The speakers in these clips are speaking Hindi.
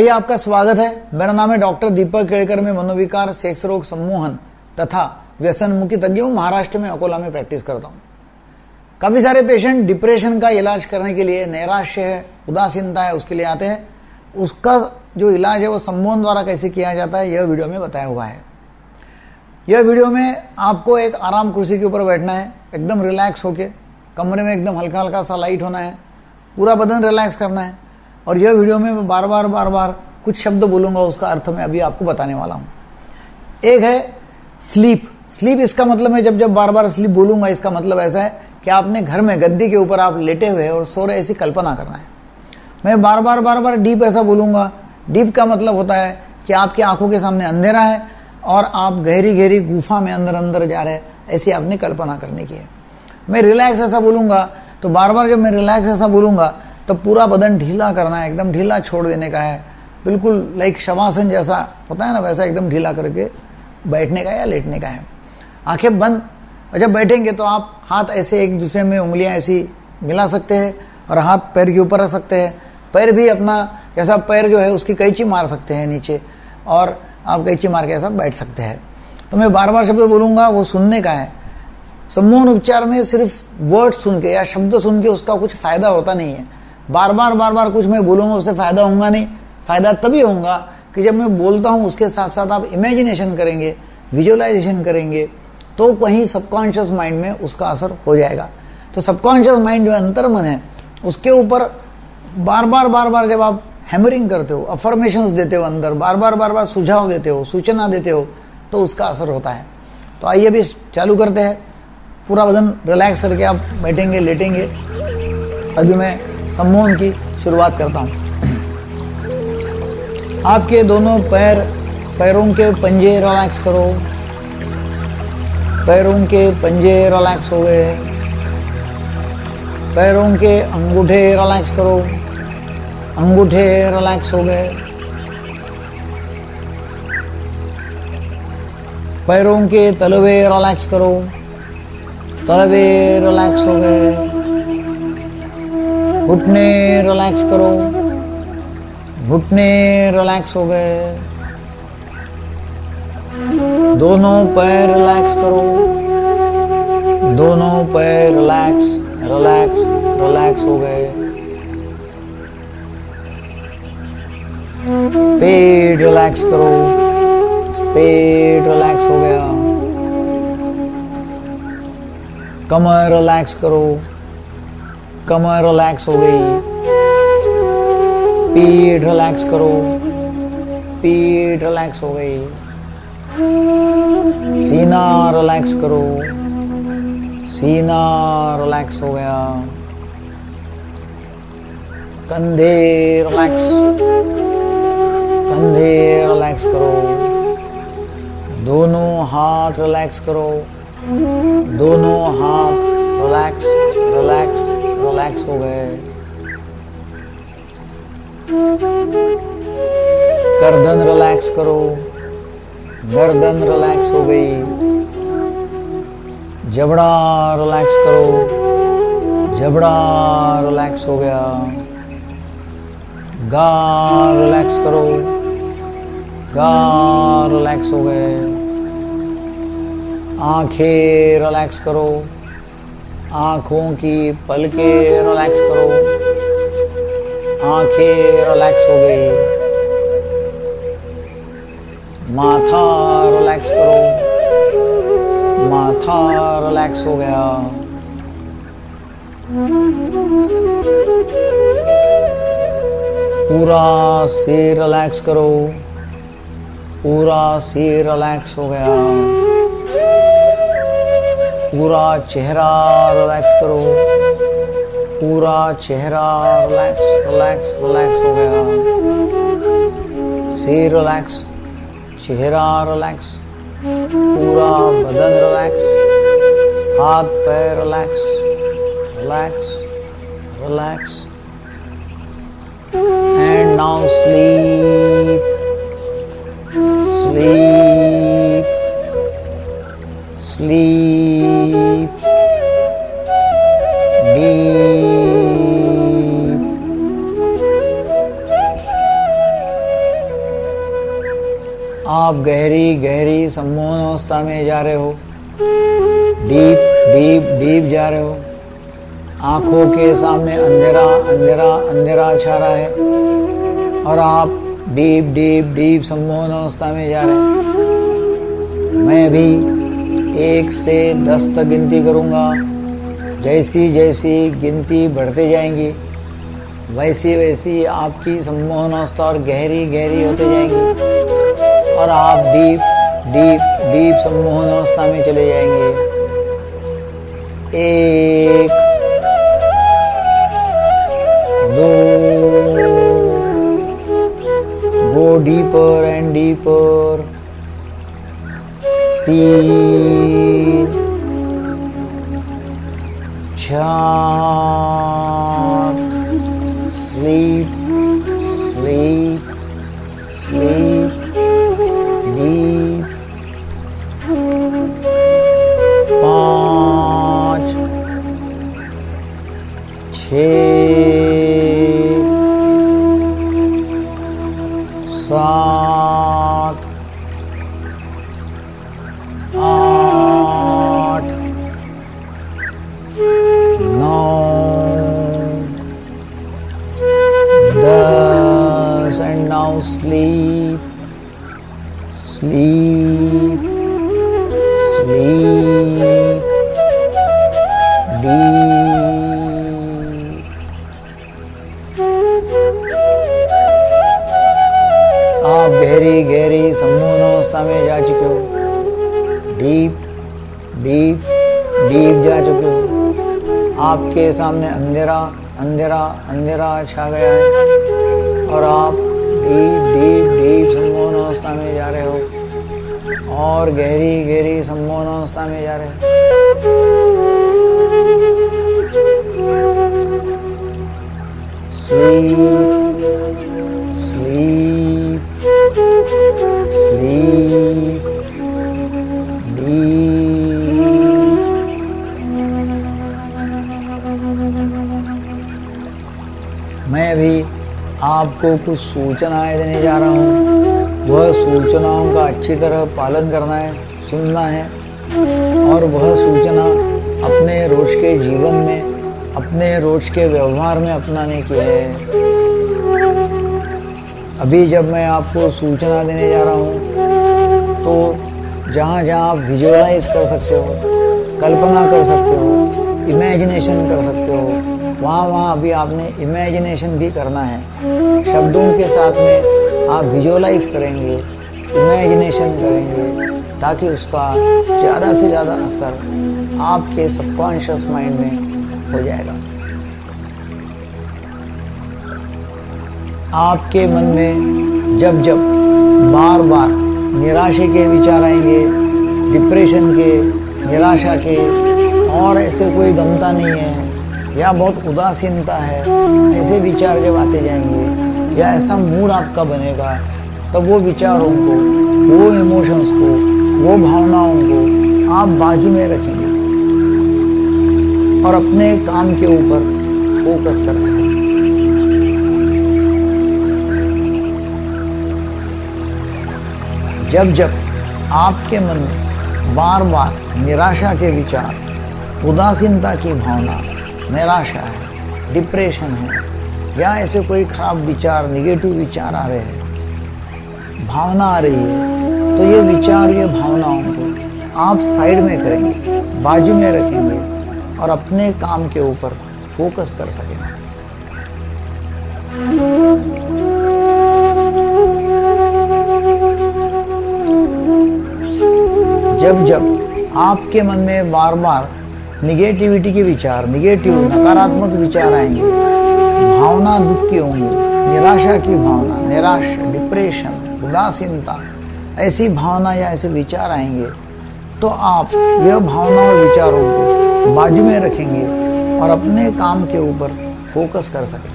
आइए, आपका स्वागत है। मेरा नाम है डॉक्टर दीपक केड़कर। मैं मनोविकार, सेक्स रोग, सम्मोहन तथा व्यसन मुक्ति तज्ञ हूँ। महाराष्ट्र में अकोला में प्रैक्टिस करता हूँ। काफी सारे पेशेंट डिप्रेशन का इलाज करने के लिए, नैराश्य है, उदासीनता है, उसके लिए आते हैं। उसका जो इलाज है वो सम्मोहन द्वारा कैसे किया जाता है, यह वीडियो में बताया हुआ है। यह वीडियो में आपको एक आराम कुर्सी के ऊपर बैठना है, एकदम रिलैक्स होके। कमरे में एकदम हल्का हल्का सा लाइट होना है, पूरा बदन रिलैक्स करना है। और यह वीडियो में मैं बार बार कुछ शब्द बोलूंगा, उसका अर्थ मैं अभी आपको बताने वाला हूं। एक है स्लीप। स्लीप इसका मतलब है, जब बार बार स्लीप बोलूंगा, इसका मतलब ऐसा है कि आपने घर में गद्दी के ऊपर आप लेटे हुए और सो रहे, ऐसी कल्पना करना है। मैं बार बार डीप ऐसा बोलूंगा। डीप का मतलब होता है कि आपकी आंखों के सामने अंधेरा है और आप गहरी गुफा में अंदर जा रहे हैं, ऐसी आपने कल्पना करने की है। मैं रिलैक्स ऐसा बोलूंगा, तो बार जब मैं रिलैक्स ऐसा बोलूंगा तो पूरा बदन ढीला करना है, एकदम ढीला छोड़ देने का है। बिल्कुल लाइक शवासन जैसा होता है ना, वैसा एकदम ढीला करके बैठने का या लेटने का है। आंखें बंद। और जब बैठेंगे तो आप हाथ ऐसे एक दूसरे में उंगलियां ऐसी मिला सकते हैं और हाथ पैर के ऊपर रख सकते हैं। पैर भी अपना जैसा पैर जो है उसकी कैंची मार सकते हैं नीचे, और आप कैंची मार के ऐसा बैठ सकते हैं। तो मैं बार शब्द बोलूंगा, वो सुनने का है। सम्मोहन उपचार में सिर्फ वर्ड सुन के या शब्द सुन के उसका कुछ फायदा होता नहीं है। बार कुछ मैं बोलूंगा, उससे फायदा होगा नहीं। फायदा तभी होगा कि जब मैं बोलता हूं उसके साथ साथ आप इमेजिनेशन करेंगे, विजुअलाइजेशन करेंगे, तो कहीं सबकॉन्शियस माइंड में उसका असर हो जाएगा। तो सबकॉन्शियस माइंड जो अंतर्मन है, उसके ऊपर बार जब आप हैमरिंग करते हो, अफर्मेशंस देते हो, अंदर बार सुझाव देते हो, सूचना देते हो, तो उसका असर होता है। तो आइए अभी चालू करते हैं। पूरा बदन रिलैक्स करके आप बैठेंगे, लेटेंगे। अभी मैं सम्मोहन की शुरुआत करता हूं। आपके दोनों पैरों के पंजे रिलैक्स करो। पैरों के पंजे रिलैक्स हो गए। पैरों के अंगूठे रिलैक्स करो। अंगूठे रिलैक्स हो गए। पैरों के तलवे रिलैक्स करो। तलवे रिलैक्स हो गए। घुटने रिलैक्स करो। घुटने रिलैक्स हो गए। दोनों पैर रिलैक्स करो। दोनों पैर रिलैक्स हो गए। पेट रिलैक्स करो। पेट रिलैक्स हो गया। कमर रिलैक्स करो। कमर रिलैक्स हो गई। पीठ रिलैक्स करो। पीठ रिलैक्स हो गई। सीना रिलैक्स करो। सीना रिलैक्स हो गया। कंधे रिलैक्स। कंधे रिलैक्स करो। दोनों हाथ रिलैक्स करो। दोनों हाथ रिलैक्स हो गए। गर्दन रिलैक्स करो। गर्दन रिलैक्स हो गई। जबड़ा रिलैक्स करो। जबड़ा रिलैक्स हो गया। गाल रिलैक्स करो। गाल रिलैक्स हो गए। आंखें रिलैक्स करो। आंखों की पलकें रिलैक्स करो। आंखें रिलैक्स हो गई। माथा रिलैक्स करो। माथा रिलैक्स हो गया। पूरा सिर रिलैक्स करो। पूरा सिर रिलैक्स हो गया। पूरा चेहरा रिलैक्स करो। पूरा चेहरा रिलैक्स हो गया। सिर रिलैक्स, चेहरा रिलैक्स, पूरा बदन रिलैक्स, हाथ पैर relax. And now sleep. deep. आप गहरी गहरी सम्मोहन अवस्था में जा रहे हो, डीप डीप डीप जा रहे हो। आंखों के सामने अंधेरा अंधेरा अंधेरा छा रहा है और आप डीप डीप डीप सम्मोहन अवस्था में जा रहे हैं। मैं भी 1 से 10 तक गिनती करूंगा। जैसी जैसी गिनती बढ़ते जाएंगी वैसी वैसी आपकी सम्मोहन अवस्था और गहरी गहरी होते जाएंगी और आप डीप डीप डीप सम्मोहन अवस्था में चले जाएंगे। 1 2 go deeper and deeper। 3 4 sleep sleep sleep deep। 5 6 7 8 9 10 and now sleep sleep sleep deep। आप गहरी गहरी सम्मोहन अवस्था में जा चुके हो, डीप डीप डीप जा चुके हो। आपके सामने अंधेरा अंधेरा अंधेरा छा गया है और आप डीप डीप डीप सम्मोहन अवस्था में जा रहे हो और गहरी गहरी सम्मोहन अवस्था में जा रहे हो। स्लीप स्लीप स्लीप मैं भी आपको कुछ सूचनाएं देने जा रहा हूँ। वह सूचनाओं का अच्छी तरह पालन करना है, सुनना है और वह सूचना अपने रोज के जीवन में, अपने रोज के व्यवहार में अपनाने की है। अभी जब मैं आपको सूचना देने जा रहा हूँ तो जहाँ जहाँ आप विजुअलाइज कर सकते हो, कल्पना कर सकते हो, इमेजिनेशन कर सकते हो, वहाँ अभी आपने इमेजिनेशन भी करना है। शब्दों के साथ में आप विजुअलाइज करेंगे, इमेजिनेशन करेंगे ताकि उसका ज़्यादा से ज़्यादा असर आपके सबकॉन्शियस माइंड में हो जाएगा। आपके मन में जब जब बार बार निराशा के विचार आएंगे, डिप्रेशन के, निराशा के और ऐसे कोई गमता नहीं है या बहुत उदासीनता है, ऐसे विचार जब आते जाएंगे या ऐसा मूड आपका बनेगा तब वो विचारों को, वो इमोशंस को, वो भावनाओं को आप बाजू में रखेंगे और अपने काम के ऊपर फोकस कर सकेंगे। जब जब आपके मन में बार बार निराशा के विचार, उदासीनता की भावना, निराशा है, डिप्रेशन है या ऐसे कोई खराब विचार, निगेटिव विचार आ रहे हैं, भावना आ रही है, तो ये विचार, ये भावनाओं को आप साइड में करेंगे, बाजू में रखेंगे और अपने काम के ऊपर फोकस कर सकेंगे। जब जब आपके मन में बार बार निगेटिविटी के विचार, निगेटिव नकारात्मक विचार आएंगे, भावना दुख की होंगी, निराशा की भावना, निराशा, डिप्रेशन, उदासीनता, ऐसी भावना या ऐसे विचार आएंगे तो आप यह भावना और विचारों को बाजू में रखेंगे और अपने काम के ऊपर फोकस कर सकेंगे।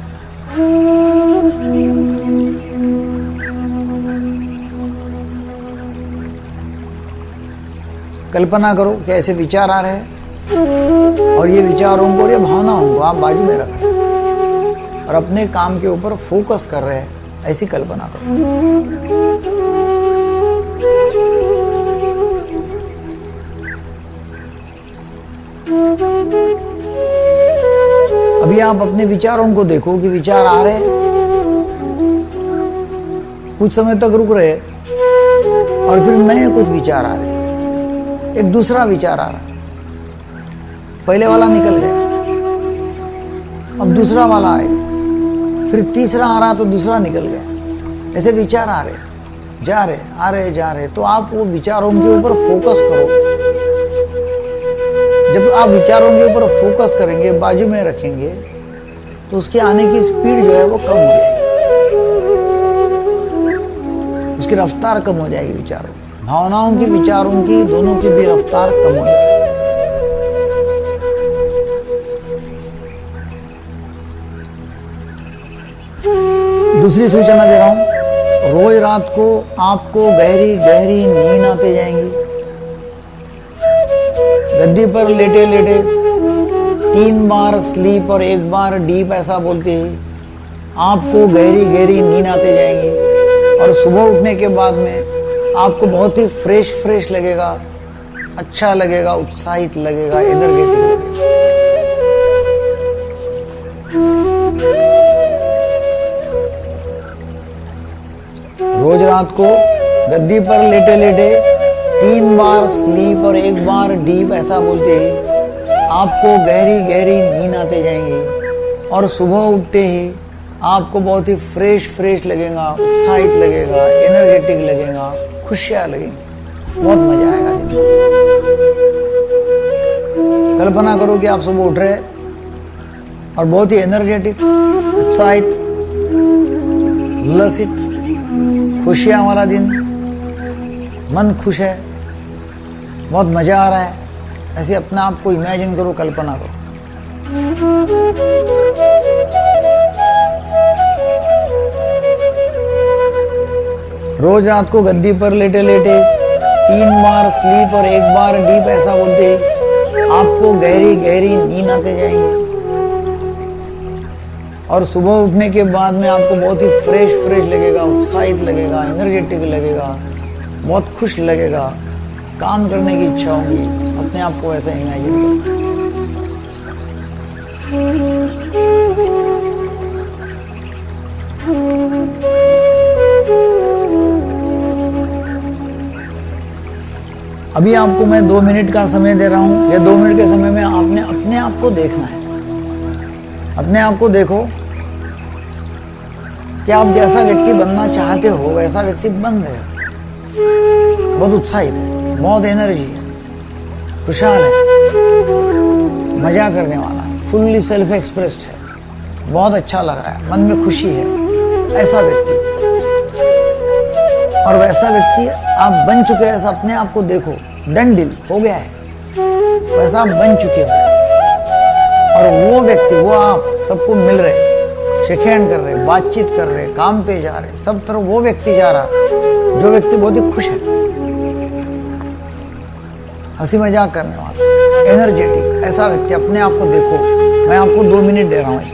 कल्पना करो कि ऐसे विचार आ रहे हैं और ये विचारों को और ये भावनाओं को आप बाजू में रखें और अपने काम के ऊपर फोकस कर रहे हैं, ऐसी कल्पना करो। आप अपने विचारों को देखो कि विचार आ रहे, कुछ समय तक रुक रहे और फिर नए कुछ विचार आ रहे, एक दूसरा विचार आ रहा, पहले वाला निकल गया, अब दूसरा वाला आएगा, फिर तीसरा आ रहा तो दूसरा निकल गया। ऐसे विचार आ रहे, जा रहे, आ रहे, जा रहे। तो आप वो विचारों के ऊपर फोकस करो। जब आप विचारों के ऊपर फोकस करेंगे, बाजू में रखेंगे, तो उसके आने की स्पीड जो है वो कम हो जाएगी, उसकी रफ्तार कम हो जाएगी। विचारों, भावनाओं की, विचारों की, दोनों की भी रफ्तार कम हो जाएगी। दूसरी सूचना दे रहा हूं, रोज रात को आपको गहरी गहरी नींद आते जाएंगी। गद्दी पर लेटे लेटे 3 बार स्लीप और 1 बार डीप ऐसा बोलते ही आपको गहरी गहरी नींद आते जाएंगी और सुबह उठने के बाद में आपको बहुत ही फ्रेश लगेगा, अच्छा लगेगा, उत्साहित लगेगा, एनर्जेटिक लगेगा। रोज रात को गद्दी पर लेटे लेटे 3 बार स्लीप और 1 बार डीप ऐसा बोलते ही आपको गहरी गहरी नींद आते जाएंगी और सुबह उठते ही आपको बहुत ही फ्रेश लगेगा, उत्साहित लगेगा, एनर्जेटिक लगेगा, खुशियां लगेंगी, बहुत मजा आएगा दिन भर। कल्पना करो कि आप सुबह उठ रहे और बहुत ही एनर्जेटिक, उत्साहित, उल्लसित, खुशियां वाला दिन, मन खुश है, बहुत मजा आ रहा है। ऐसे अपने आप को इमेजिन करो, कल्पना करो। रोज रात को गद्दी पर लेटे लेटे 3 बार स्लीप और 1 बार डीप ऐसा बोलते आपको गहरी गहरी नींद आते जाएंगे और सुबह उठने के बाद में आपको बहुत ही फ्रेश लगेगा, उत्साहित लगेगा, एनर्जेटिक लगेगा, बहुत खुश लगेगा, काम करने की इच्छा होगी। अपने आप को ऐसा इमेजिन करो। अभी आपको मैं 2 मिनट का समय दे रहा हूं। ये 2 मिनट के समय में आपने अपने आप को देखना है। अपने आप को देखो कि आप जैसा व्यक्ति बनना चाहते हो वैसा व्यक्ति बन गए। बहुत उत्साहित है, बहुत एनर्जी है, खुशहाल है, मजा करने वाला है, फुल्ली सेल्फ एक्सप्रेस्ड है, बहुत अच्छा लग रहा है, मन में खुशी है, ऐसा व्यक्ति। और वैसा व्यक्ति आप बन चुके हैं, ऐसा अपने आप को देखो। डन डील हो गया है, वैसा आप बन चुके हो। और वो व्यक्ति, वो आप सबको मिल रहे, शेक हैंड कर रहे, बातचीत कर रहे, काम पे जा रहे, सब तरफ वो व्यक्ति जा रहा जो व्यक्ति बहुत ही खुश है, हंसी मजाक करने वाला, एनर्जेटिक, ऐसा व्यक्ति अपने आप को देखो। मैं आपको 2 मिनट दे रहा हूं इसमें।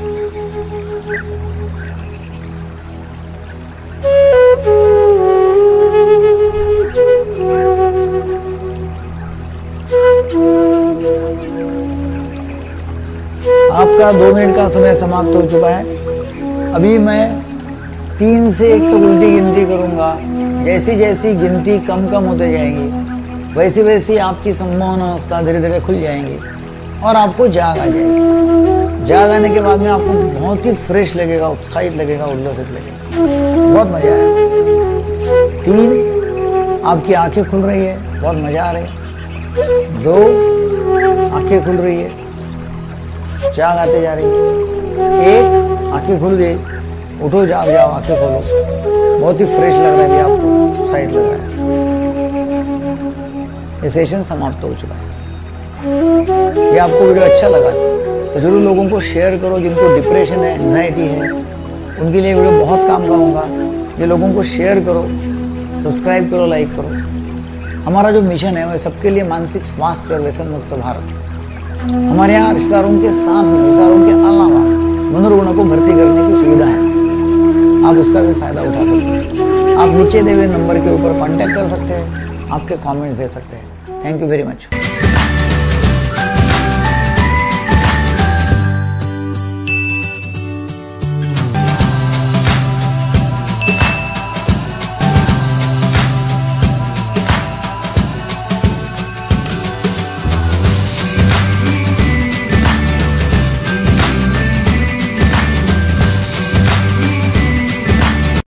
आपका 2 मिनट का समय समाप्त हो चुका है। अभी मैं 3 से 1 तक उल्टी गिनती करूंगा। जैसी जैसी गिनती कम होते जाएंगी, वैसी वैसी आपकी सम्मोहन अवस्था धीरे धीरे खुल जाएंगी और आपको जाग आ जाएगी। जाग आने के बाद में आपको बहुत ही फ्रेश लगेगा, उत्साहित लगेगा, उल्लसित लगेगा, बहुत मजा आएगा। 3, आपकी आंखें खुल रही है, बहुत मजा आ रही है। 2, आंखें खुल रही है, जाग आते जा रही है। 1, आंखें खुल गई, उठो, जाग जाओ, आंखें खोलो, बहुत ही फ्रेश लग रहा है, आपको उत्साहित लग रहा है। ये सेशन समाप्त हो चुका है। ये आपको वीडियो अच्छा लगा तो जरूर लोगों को शेयर करो। जिनको डिप्रेशन है, एंजाइटी है, उनके लिए वीडियो बहुत काम का होगा। ये लोगों को शेयर करो, सब्सक्राइब करो, लाइक करो। हमारा जो मिशन है वो सबके लिए मानसिक स्वास्थ्य और व्यसन मुक्त भारत। हमारे यहाँ रिश्तेदारों के साथ में, रिश्तेदारों के अलावा मनोरुग्णों को भर्ती करने की सुविधा है। आप उसका भी फायदा उठा सकते हैं। आप नीचे दिए हुए नंबर के ऊपर कांटेक्ट कर सकते हैं, आपके कमेंट भेज सकते हैं। Thank you very much.